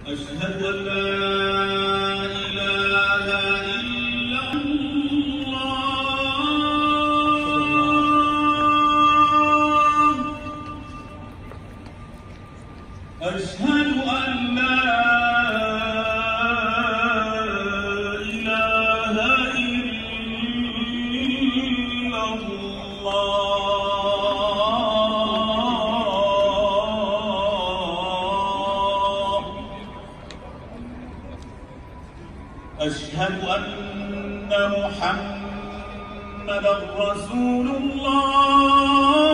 أشهد أن لا إله إلا الله. أشهد أن لا إله إلا الله. أشهد أن محمدًا رسول الله.